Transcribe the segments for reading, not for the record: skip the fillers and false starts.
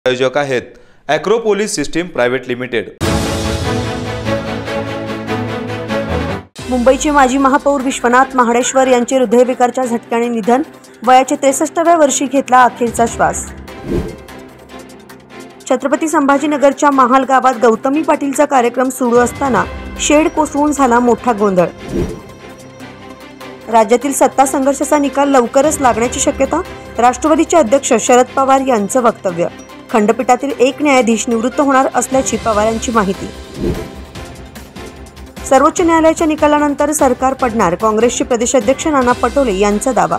आयोजक आहेत ॲक्रोपोलिस system private limited. मुंबईचे माजी महापौर विश्वनाथ महाडेश्वर यांचे हृदयविकारच्या झटक्याने निधन। वयाच्या 63व्या वर्षी घेतला अखेरचा श्वास। छत्रपती संभाजीनगरच्या महाल गावात गौतमी पाटीलचा कार्यक्रम सुरू असताना शेड कोसळून झाला मोठा गोंधळ। राज्यातील सत्ता संघर्षाचा निकाल लवकरच लागण्याची शक्यता। राष्ट्रवादीचे अध्यक्ष शरद पवार यांचं वक्तव्य। खंडपीठातील एक न्यायाधीश निवृत्त होणार असल्याची पवारांची माहिती। सर्वोच्च न्यायालयाच्या निकालानंतर सरकार पडणार, काँग्रेसचे प्रदेशाध्यक्ष नाना पटोले यांचा दावा।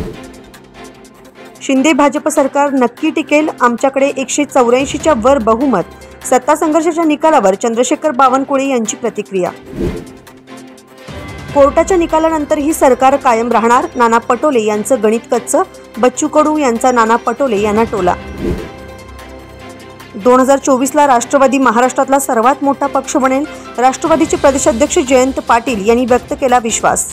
शिंदे भाजप सरकार नक्की टिकेल, आमच्याकडे 184च्या वर बहुमत। सत्ता संघर्षाच्या निकालावर चंद्रशेखर बावनकुळे यांची प्रतिक्रिया। कोर्टाच्या निकालानंतरही सरकार कायम राहणार, नाना पटोले यांचं गणित कच्चं। बच्चू कडू यांचा नाना पटोले यांना टोला। 2024ला राष्ट्रवादी महाराष्ट्रातला सर्वात मोठा पक्ष बनेल, राष्ट्रवादीचे प्रदेशाध्यक्ष जयंत पाटील यांनी व्यक्त केला विश्वास।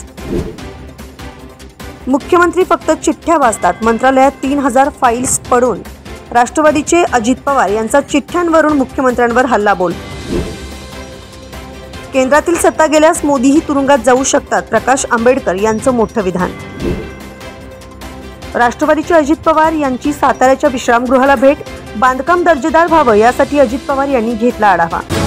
मुख्यमंत्री फक्त चिठ्ठ्या वाचतात, मंत्रालयात 3000 फाईल्स पडून। राष्ट्रवादीचे अजित पवार यांचा चिठ्ठ्यांवरून मुख्यमंत्र्यांवर हल्लाबोल। केंद्रातील सत्ता गेल्यास मोदीही तुरुंगात जाऊ शकतात, प्रकाश आंबेडकर यांचं मोठं विधान। राष्ट्रवादीचे अजित पवार यांची साताऱ्याच्या विश्रामगृहाला भेट। बांधकाम दर्जेदार व्हावं यासाठी अजित पवार यांनी घेतला आढावा।